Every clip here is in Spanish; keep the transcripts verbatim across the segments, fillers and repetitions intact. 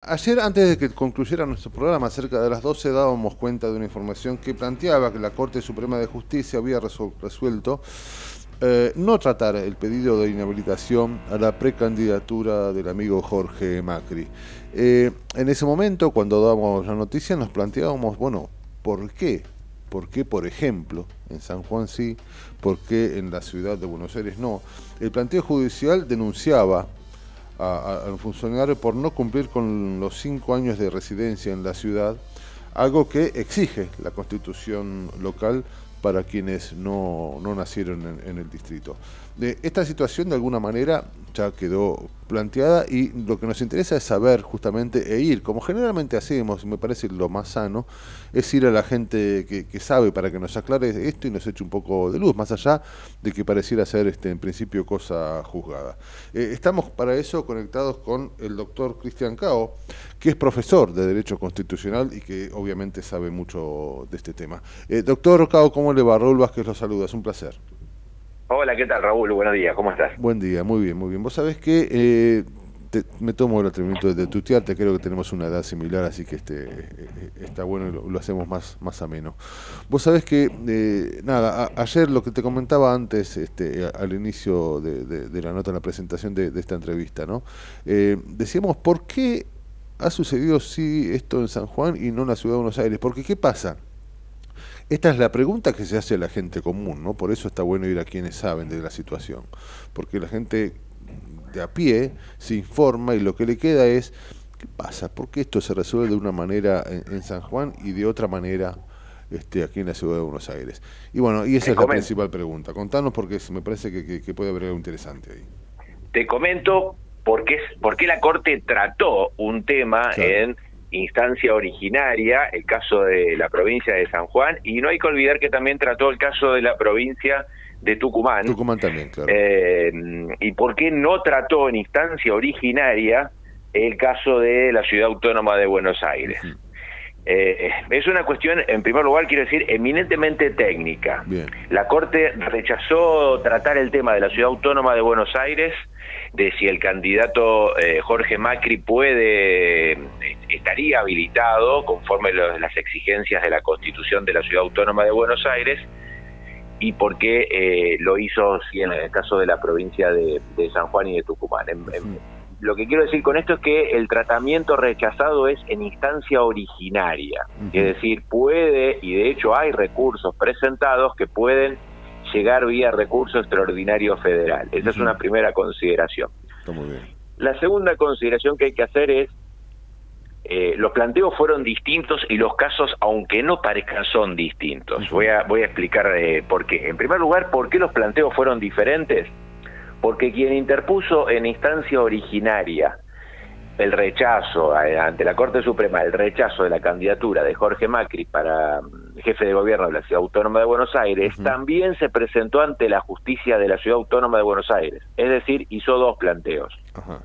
ayer, antes de que concluyera nuestro programa, cerca de las doce, dábamos cuenta de una información que planteaba que la Corte Suprema de Justicia había resuelto eh, no tratar el pedido de inhabilitación a la precandidatura del amigo Jorge Macri. Eh, en ese momento, cuando dábamos la noticia, nos planteábamos, bueno, ¿por qué? ¿Por qué, por ejemplo, en San Juan sí? ¿Por qué en la ciudad de Buenos Aires no? El planteo judicial denunciaba al funcionario por no cumplir con los cinco años de residencia en la ciudad, algo que exige la Constitución local para quienes no, no nacieron en, en el distrito. De esta situación de alguna manera ya quedó planteada y lo que nos interesa es saber justamente e ir, como generalmente hacemos, y me parece lo más sano, es ir a la gente que, que sabe para que nos aclare esto y nos eche un poco de luz, más allá de que pareciera ser este, en principio cosa juzgada. Eh, estamos para eso conectados con el doctor Cristian Cao, que es profesor de Derecho Constitucional y que obviamente sabe mucho de este tema. Eh, doctor Cao, ¿cómo le va? Raúl Vázquez lo saluda, es un placer. Hola, ¿qué tal, Raúl? Buenos días, ¿cómo estás? Buen día, muy bien, muy bien. Vos sabés que eh, te, me tomo el atrevimiento de, de tutearte, creo que tenemos una edad similar, así que este eh, está bueno y lo, lo hacemos más, más ameno. Vos sabés que, eh, nada, a, ayer lo que te comentaba antes, este, a, al inicio de, de, de la nota, en la presentación de, de esta entrevista, ¿no? Eh, decíamos, ¿por qué ha sucedido sí esto en San Juan y no en la ciudad de Buenos Aires? Porque, ¿qué pasa? Esta es la pregunta que se hace a la gente común, ¿no? Por eso está bueno ir a quienes saben de la situación. Porque la gente de a pie se informa y lo que le queda es, ¿qué pasa? ¿Por qué esto se resuelve de una manera en, en San Juan y de otra manera este, aquí en la ciudad de Buenos Aires? Y bueno, y esa Te es comento. la principal pregunta. Contanos porque me parece que, que, que puede haber algo interesante ahí. Te comento por qué, por qué la Corte trató un tema Claro. en instancia originaria, el caso de la provincia de San Juan, y no hay que olvidar que también trató el caso de la provincia de Tucumán. Tucumán también, claro. Eh, y por qué no trató en instancia originaria el caso de la Ciudad Autónoma de Buenos Aires. Uh-huh. Eh, es una cuestión, en primer lugar, quiero decir, eminentemente técnica. Bien. La Corte rechazó tratar el tema de la Ciudad Autónoma de Buenos Aires, de si el candidato eh, Jorge Macri puede, estaría habilitado conforme los, las exigencias de la Constitución de la Ciudad Autónoma de Buenos Aires, y por qué eh, lo hizo sí, en el caso de la provincia de, de San Juan y de Tucumán. En, en, Lo que quiero decir con esto es que el tratamiento rechazado es en instancia originaria, uh-huh. Es decir, puede, y de hecho hay recursos presentados que pueden llegar vía recurso extraordinario federal. Esa uh-huh. es una primera consideración. Está muy bien. La segunda consideración que hay que hacer es, eh, los planteos fueron distintos y los casos, aunque no parezcan, son distintos. Uh-huh. Voy a, voy a explicar eh, por qué. En primer lugar, ¿por qué los planteos fueron diferentes? Porque quien interpuso en instancia originaria el rechazo ante la Corte Suprema, el rechazo de la candidatura de Jorge Macri para jefe de gobierno de la Ciudad Autónoma de Buenos Aires, uh-huh. también se presentó ante la justicia de la Ciudad Autónoma de Buenos Aires, es decir, hizo dos planteos. Uh-huh.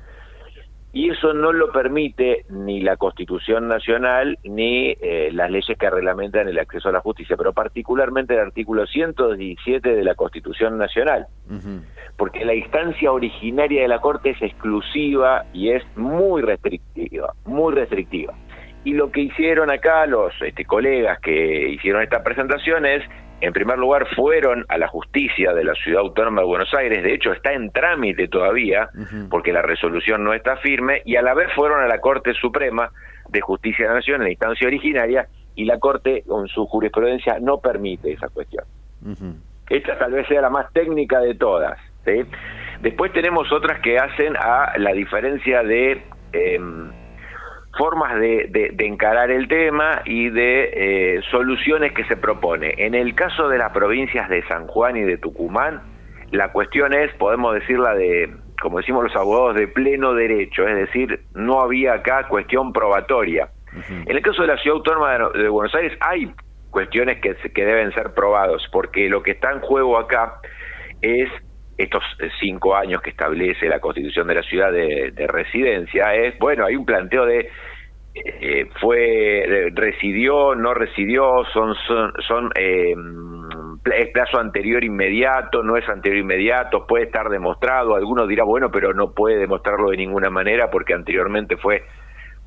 Y eso no lo permite ni la Constitución Nacional ni eh, las leyes que reglamentan el acceso a la justicia, pero particularmente el artículo ciento diecisiete de la Constitución Nacional. Uh-huh. Porque la instancia originaria de la Corte es exclusiva y es muy restrictiva, muy restrictiva. Y lo que hicieron acá los este, colegas que hicieron esta presentación es, en primer lugar, fueron a la justicia de la Ciudad Autónoma de Buenos Aires, de hecho está en trámite todavía, uh-huh. porque la resolución no está firme, y a la vez fueron a la Corte Suprema de Justicia de la Nación en la instancia originaria, y la Corte, con su jurisprudencia, no permite esa cuestión. Uh-huh. Esta tal vez sea la más técnica de todas. ¿Sí? Después tenemos otras que hacen a la diferencia de eh, formas de, de, de encarar el tema y de eh, soluciones que se propone. En el caso de las provincias de San Juan y de Tucumán, la cuestión es, podemos decirla de, como decimos los abogados, de pleno derecho, es decir, no había acá cuestión probatoria. Uh-huh. En el caso de la Ciudad Autónoma de, de Buenos Aires hay cuestiones que, que deben ser probados, porque lo que está en juego acá es estos cinco años que establece la Constitución de la ciudad de, de residencia. Es, bueno, hay un planteo de eh, fue, residió, no residió, son, son, son eh, es plazo anterior inmediato, no es anterior inmediato, puede estar demostrado. Algunos dirán, bueno, pero no puede demostrarlo de ninguna manera porque anteriormente fue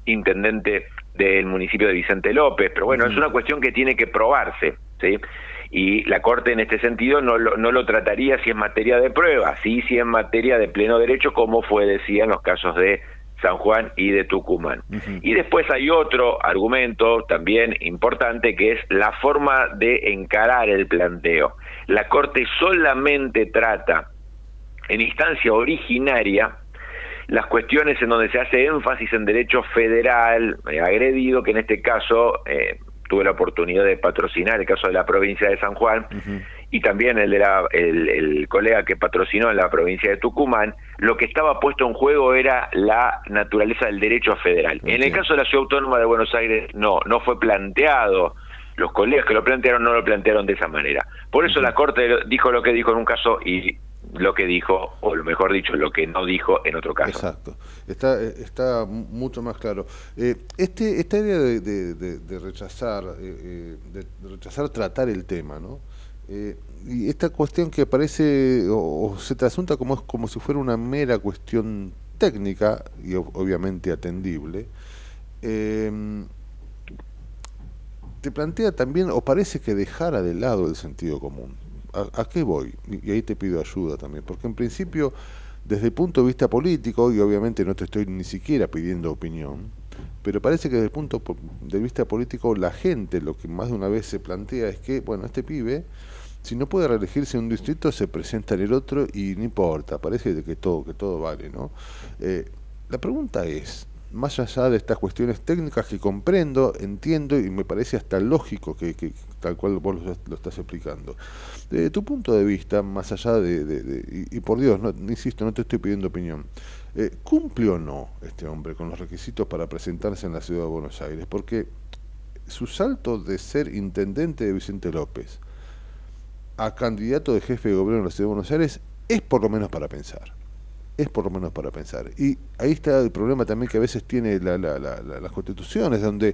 intendente del municipio de Vicente López, pero bueno, uh-huh. es una cuestión que tiene que probarse, ¿sí? Y la Corte en este sentido no lo, no lo trataría si es materia de prueba, sí si es materia de pleno derecho, como fue, decía, en los casos de San Juan y de Tucumán. Uh-huh. Y después hay otro argumento también importante, que es la forma de encarar el planteo. La Corte solamente trata en instancia originaria las cuestiones en donde se hace énfasis en derecho federal eh, agredido, que en este caso eh, tuve la oportunidad de patrocinar el caso de la provincia de San Juan, uh-huh. y también el de la, el, el colega que patrocinó en la provincia de Tucumán. Lo que estaba puesto en juego era la naturaleza del derecho federal. Okay. En el caso de la Ciudad Autónoma de Buenos Aires no, no fue planteado. Los colegas que lo plantearon no lo plantearon de esa manera. Por eso uh-huh. la Corte dijo lo que dijo en un caso y lo que dijo, o lo mejor dicho, lo que no dijo en otro caso. Exacto, está está mucho más claro. Eh, este esta idea de, de, de, de rechazar eh, de, de rechazar tratar el tema, ¿no? Eh, y esta cuestión que parece o, o se trasunta como como si fuera una mera cuestión técnica y obviamente atendible, eh, te plantea también, o parece que dejara de lado el sentido común. ¿A, a qué voy? Y ahí te pido ayuda también, porque en principio, desde el punto de vista político, y obviamente no te estoy ni siquiera pidiendo opinión, pero parece que desde el punto de vista político, la gente lo que más de una vez se plantea es que, bueno, este pibe, si no puede reelegirse en un distrito, se presenta en el otro y no importa, parece que todo, que todo vale, ¿no? Eh, la pregunta es, más allá de estas cuestiones técnicas que comprendo, entiendo y me parece hasta lógico que, que tal cual vos lo, lo estás explicando, desde tu punto de vista, más allá de, de, de y, y por Dios, no, insisto, no te estoy pidiendo opinión, eh, ¿cumple o no este hombre con los requisitos para presentarse en la Ciudad de Buenos Aires? Porque su salto de ser intendente de Vicente López a candidato de jefe de gobierno de la Ciudad de Buenos Aires es por lo menos para pensar. Es por lo menos para pensar. Y ahí está el problema también que a veces tiene la, la, la, la, las constituciones, donde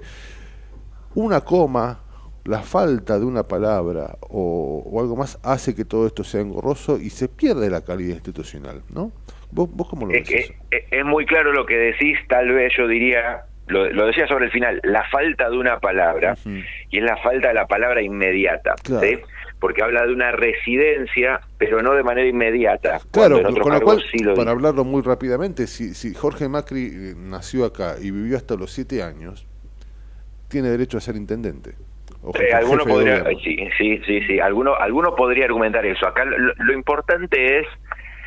una coma, la falta de una palabra o, o algo más hace que todo esto sea engorroso y se pierde la calidad institucional, ¿no? ¿Vos, vos cómo lo ves? Es, eso? Es, es muy claro lo que decís, tal vez yo diría, lo, lo decía sobre el final, la falta de una palabra, uh-huh. y es la falta de la palabra inmediata, claro. ¿sí? Porque habla de una residencia, pero no de manera inmediata. Claro, con lo cual, sí lo para hablarlo muy rápidamente, si, si Jorge Macri nació acá y vivió hasta los siete años, tiene derecho a ser intendente. Eh, alguno podría, sí, sí, sí, sí, alguno, alguno podría argumentar eso. Acá lo, lo importante es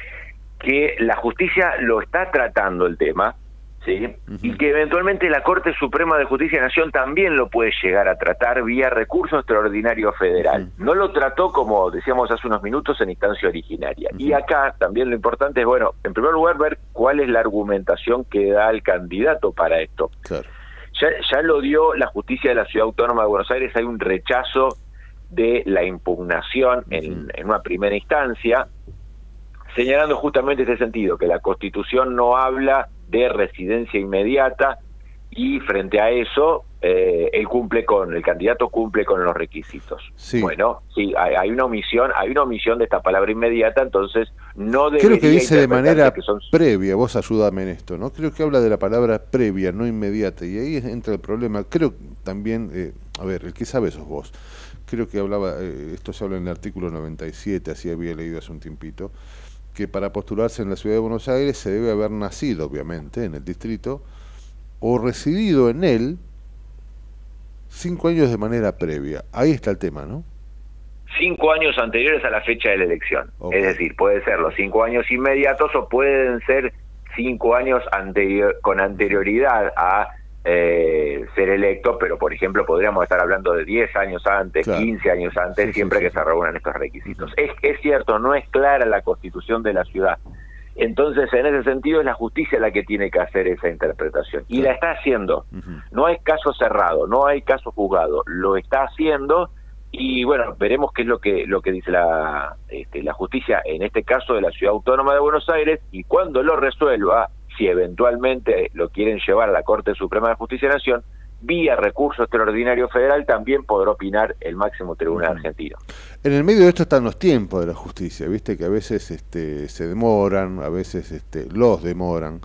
que la justicia lo está tratando el tema, ¿sí? Uh-huh. Y que eventualmente la Corte Suprema de Justicia de la Nación también lo puede llegar a tratar vía recurso extraordinario federal. Uh-huh. No lo trató, como decíamos hace unos minutos, en instancia originaria. Uh-huh. Y acá también lo importante es, bueno, en primer lugar, ver cuál es la argumentación que da el candidato para esto. Claro. Ya, ya lo dio la justicia de la Ciudad Autónoma de Buenos Aires, hay un rechazo de la impugnación uh-huh. en, en una primera instancia, señalando justamente este sentido, que la Constitución no habla de residencia inmediata y frente a eso eh, él cumple con, el candidato cumple con los requisitos. Sí. Bueno, sí, hay, hay una omisión, hay una omisión de esta palabra inmediata, entonces no debería. Creo que dice de manera que son... previa, vos ayúdame en esto, ¿no? Creo que habla de la palabra previa, no inmediata, y ahí entra el problema. Creo también, eh, a ver, el que sabe sos vos. Creo que hablaba, eh, esto se habla en el artículo noventa y siete, así había leído hace un tiempito, que para postularse en la Ciudad de Buenos Aires se debe haber nacido, obviamente, en el distrito, o residido en él cinco años de manera previa. Ahí está el tema, ¿no? Cinco años anteriores a la fecha de la elección. Okay. Es decir, puede ser los cinco años inmediatos o pueden ser cinco años anterior, con anterioridad a eh, ser electo, pero por ejemplo podríamos estar hablando de diez años antes, claro. quince años antes, sí, siempre sí, que sí. se reúnan estos requisitos. Uh-huh. Es, es cierto, no es clara la Constitución de la ciudad. Entonces, en ese sentido, es la justicia la que tiene que hacer esa interpretación. Y claro. la está haciendo. Uh-huh. No hay caso cerrado, no hay caso juzgado. Lo está haciendo y, bueno, veremos qué es lo que lo que dice la, este, la justicia, en este caso de la Ciudad Autónoma de Buenos Aires, y cuando lo resuelva, si eventualmente lo quieren llevar a la Corte Suprema de Justicia de la Nación, vía recurso extraordinario federal, también podrá opinar el máximo tribunal uh-huh. argentino. En el medio de esto están los tiempos de la justicia, viste que a veces este, se demoran, a veces este, los demoran.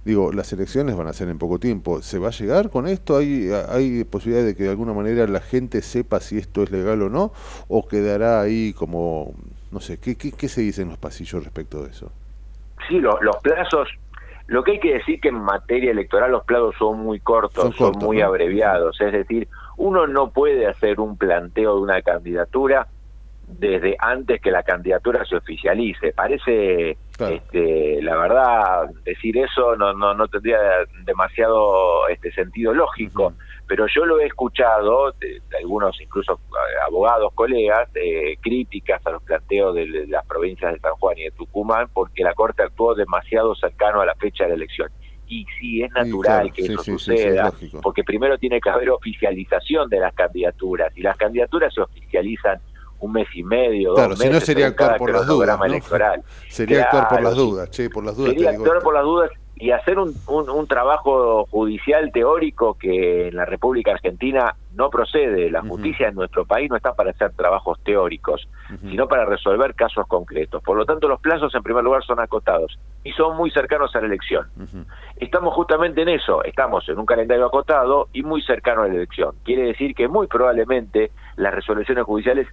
digo, las elecciones van a ser en poco tiempo. ¿Se va a llegar con esto? ¿Hay, hay posibilidad de que de alguna manera la gente sepa si esto es legal o no? ¿O quedará ahí como, no sé, qué, qué, qué se dice en los pasillos respecto de eso? Sí, lo, los plazos, lo que hay que decir que en materia electoral los plazos son muy cortos, son, cortos, son muy ¿no? abreviados, es decir, uno no puede hacer un planteo de una candidatura desde antes que la candidatura se oficialice. Parece, claro. este, la verdad, decir eso no no no tendría demasiado este sentido lógico, uh-huh. pero yo lo he escuchado de, de algunos, incluso abogados, colegas, eh, críticas a los planteos de, de las provincias de San Juan y de Tucumán, porque la Corte actuó demasiado cercano a la fecha de la elección. Y sí, es natural sí, claro, que sí, eso sí, suceda, sí, sí, porque primero tiene que haber oficialización de las candidaturas, y las candidaturas se oficializan un mes y medio, claro, dos si meses, no sería actuar por las dudas, ¿no? Electoral. Sería claro, actuar por las dudas, che, por las dudas. Sería te digo actuar esto. por las dudas y hacer un, un, un trabajo judicial teórico que en la República Argentina no procede. La justicia uh-huh. en nuestro país no está para hacer trabajos teóricos, uh-huh. sino para resolver casos concretos. Por lo tanto, los plazos en primer lugar son acotados y son muy cercanos a la elección. Uh-huh. Estamos justamente en eso, estamos en un calendario acotado y muy cercano a la elección. Quiere decir que muy probablemente las resoluciones judiciales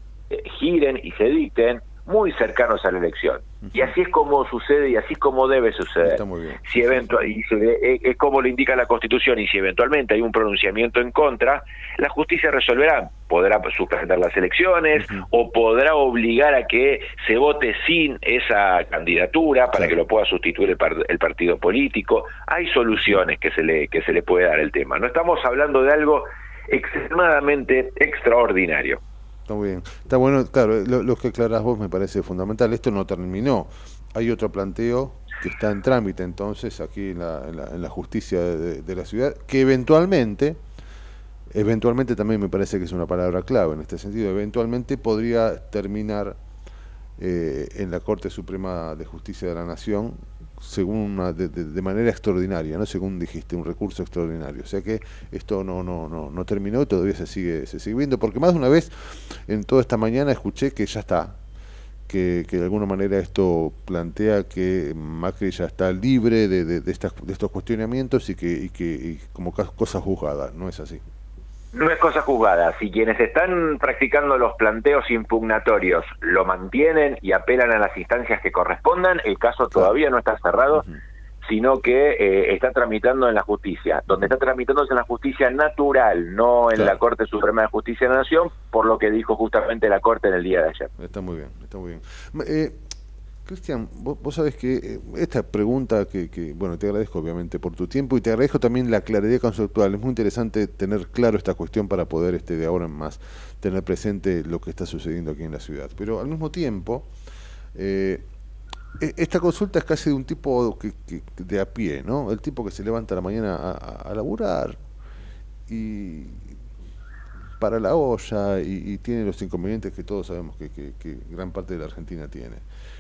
giren y se dicten muy cercanos a la elección. Uh-huh. Y así es como sucede y así es como debe suceder. Está muy bien. Si eventual, y se, es, es como lo indica la Constitución, y si eventualmente hay un pronunciamiento en contra, la justicia resolverá. Podrá suspender las elecciones uh-huh. o podrá obligar a que se vote sin esa candidatura para claro. que lo pueda sustituir el, par, el partido político. Hay soluciones que se le que se le puede dar al tema. No estamos hablando de algo extremadamente extraordinario. Está muy bien. Está bueno, claro, lo, lo que aclarás vos me parece fundamental. Esto no terminó. Hay otro planteo que está en trámite entonces aquí en la, en la, en la justicia de, de la ciudad, que eventualmente, eventualmente también me parece que es una palabra clave en este sentido, eventualmente podría terminar eh, en la Corte Suprema de Justicia de la Nación, según una, de, de, de manera extraordinaria, no según dijiste, un recurso extraordinario. O sea que esto no no no no terminó, todavía se sigue se sigue viendo, porque más de una vez en toda esta mañana escuché que ya está, que, que de alguna manera esto plantea que Macri ya está libre de, de, de, estas, de estos cuestionamientos y que, y que y como cosas juzgadas. ¿No es así? No es cosa juzgada. Si quienes están practicando los planteos impugnatorios lo mantienen y apelan a las instancias que correspondan, el caso todavía no está cerrado, uh-huh. sino que eh, está tramitando en la justicia, donde está tramitándose en la justicia natural, no en claro. la Corte Suprema de Justicia de la Nación, por lo que dijo justamente la Corte en el día de ayer. Está muy bien, está muy bien. Eh, Cristian, vos, vos sabés que eh, esta pregunta que, que, bueno, te agradezco obviamente por tu tiempo y te agradezco también la claridad conceptual. Es muy interesante tener claro esta cuestión para poder este de ahora en más tener presente lo que está sucediendo aquí en la ciudad. Pero al mismo tiempo, eh, esta consulta es casi de un tipo que, que, de a pie, ¿no? El tipo que se levanta a la mañana a, a, a laburar y para la olla y, y tiene los inconvenientes que todos sabemos que, que, que gran parte de la Argentina tiene.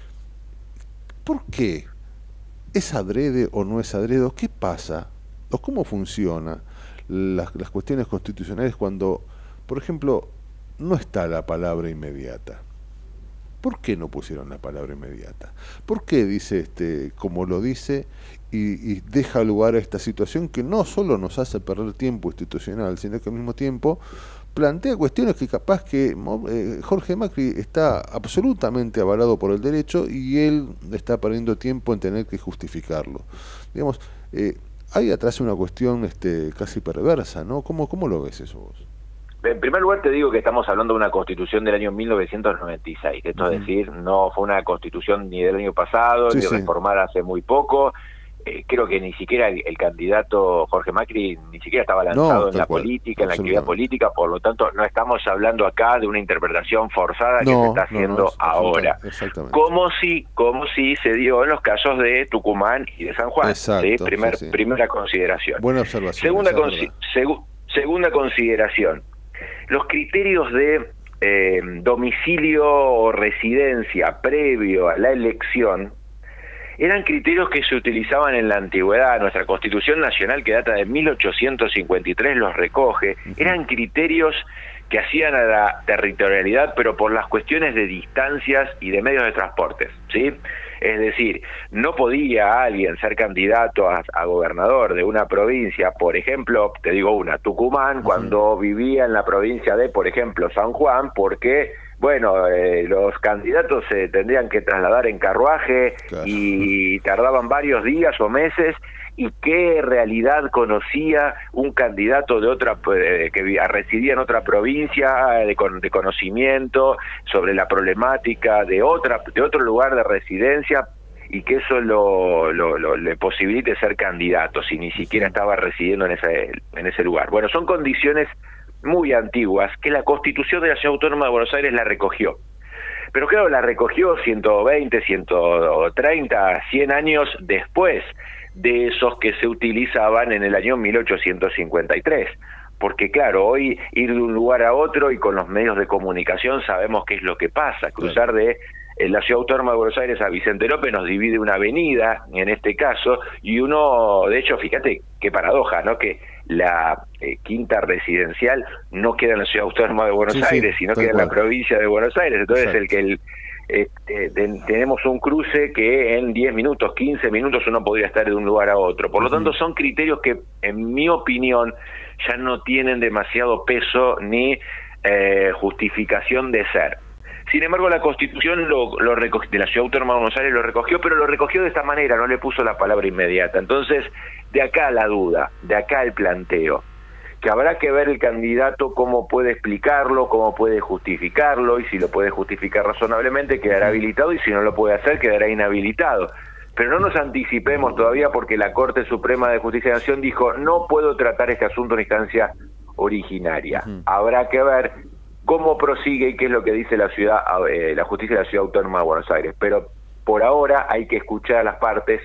¿Por qué? ¿Es adrede o no es adrede? ¿Qué pasa? ¿O cómo funciona las, las cuestiones constitucionales cuando, por ejemplo, no está la palabra inmediata? ¿Por qué no pusieron la palabra inmediata? ¿Por qué dice este como lo dice y, y deja lugar a esta situación que no solo nos hace perder tiempo institucional, sino que al mismo tiempo plantea cuestiones que capaz que eh, Jorge Macri está absolutamente avalado por el derecho y él está perdiendo tiempo en tener que justificarlo? Digamos, eh, hay atrás una cuestión este, casi perversa, ¿no? ¿Cómo, cómo lo ves eso vos? En primer lugar te digo que estamos hablando de una constitución del año mil novecientos noventa y seis, esto uh-huh. es decir, no fue una constitución ni del año pasado, sí, ni sí. reformada hace muy poco. Eh, creo que ni siquiera el, el candidato Jorge Macri ni siquiera estaba lanzado no, en la cual, política, en la actividad política, por lo tanto no estamos hablando acá de una interpretación forzada no, que se está haciendo no, no, ahora. Exactamente. Como si, como si se dio en los casos de Tucumán y de San Juan. Exacto, ¿sí? Primer, sí, sí. Primera consideración. Buena observación. Segunda, consi segu segunda consideración. Los criterios de eh, domicilio o residencia previo a la elección eran criterios que se utilizaban en la antigüedad. Nuestra Constitución Nacional, que data de mil ochocientos cincuenta y tres, los recoge. Eran criterios que hacían a la territorialidad, pero por las cuestiones de distancias y de medios de transporte, ¿sí? Es decir, no podía alguien ser candidato a, a gobernador de una provincia, por ejemplo, te digo una, Tucumán, uh-huh. cuando vivía en la provincia de, por ejemplo, San Juan, porque, bueno, eh, los candidatos se tendrían que trasladar en carruaje, claro. y tardaban varios días o meses. ¿Y qué realidad conocía un candidato de otra eh, que residía en otra provincia de, de conocimiento sobre la problemática de otra de otro lugar de residencia, y que eso lo, lo, lo le posibilite ser candidato si ni siquiera estaba residiendo en ese en ese lugar? Bueno, son condiciones muy antiguas que la Constitución de la Ciudad Autónoma de Buenos Aires la recogió. Pero claro, la recogió ciento veinte, ciento treinta, cien años después de esos que se utilizaban en el año mil ochocientos cincuenta y tres. Porque claro, hoy ir de un lugar a otro y con los medios de comunicación sabemos qué es lo que pasa. Cruzar de eh, la Ciudad Autónoma de Buenos Aires a Vicente López nos divide una avenida, en este caso, y uno, de hecho, fíjate qué paradoja, ¿no? Que la eh, quinta residencial no queda en la Ciudad Autónoma de Buenos sí, Aires, sí, sino queda en la provincia de Buenos Aires. Entonces, exacto. el que el Eh, eh, ten, tenemos un cruce que en diez minutos, quince minutos uno podría estar de un lugar a otro. Por lo uh-huh. tanto, son criterios que, en mi opinión, ya no tienen demasiado peso ni eh, justificación de ser. Sin embargo, la Constitución lo, lo recogió, de la Ciudad Autónoma de Buenos Aires lo recogió, pero lo recogió de esta manera, no le puso la palabra inmediata. Entonces, de acá la duda, de acá el planteo, que habrá que ver el candidato cómo puede explicarlo, cómo puede justificarlo, y si lo puede justificar razonablemente quedará habilitado, y si no lo puede hacer quedará inhabilitado. Pero no nos anticipemos todavía, porque la Corte Suprema de Justicia de la Nación dijo no puedo tratar este asunto en instancia originaria. Uh-huh. Habrá que ver cómo prosigue y qué es lo que dice la ciudad, eh, la justicia de la Ciudad Autónoma de Buenos Aires. Pero por ahora hay que escuchar a las partes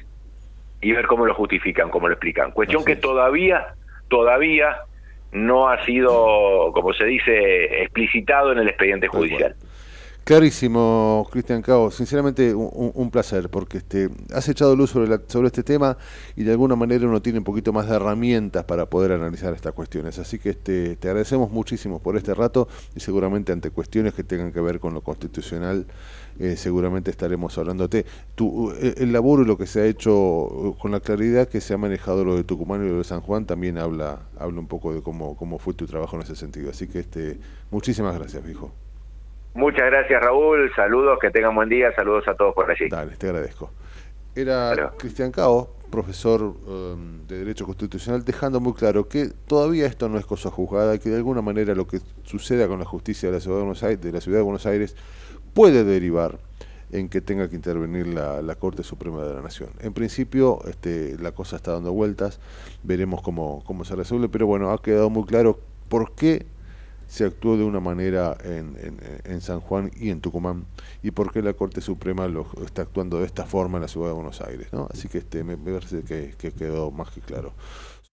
y ver cómo lo justifican, cómo lo explican. Cuestión Así que es. todavía, todavía no ha sido, como se dice, explicitado en el expediente judicial. Bueno. Clarísimo, Cristian Cao. Sinceramente, un, un placer, porque este, has echado luz sobre, la, sobre este tema, y de alguna manera uno tiene un poquito más de herramientas para poder analizar estas cuestiones. Así que este, te agradecemos muchísimo por este rato, y seguramente ante cuestiones que tengan que ver con lo constitucional, eh, seguramente estaremos hablándote. Tu, el laburo y lo que se ha hecho, con la claridad que se ha manejado lo de Tucumán y lo de San Juan, también habla, habla un poco de cómo, cómo fue tu trabajo en ese sentido. Así que este, muchísimas gracias, viejo. Muchas gracias, Raúl, saludos, que tengan buen día, saludos a todos por allí. Dale, te agradezco. Era Hello. Cristian Cao, profesor um, de Derecho Constitucional, dejando muy claro que todavía esto no es cosa juzgada, que de alguna manera lo que suceda con la justicia de la Ciudad de Buenos Aires, de la Ciudad de Buenos Aires puede derivar en que tenga que intervenir la, la Corte Suprema de la Nación. En principio, este, la cosa está dando vueltas, veremos cómo, cómo se resuelve, pero bueno, ha quedado muy claro por qué se actuó de una manera en, en, en San Juan y en Tucumán, y por qué la Corte Suprema lo, está actuando de esta forma en la Ciudad de Buenos Aires, ¿no? Así que este me, me parece que, que quedó más que claro.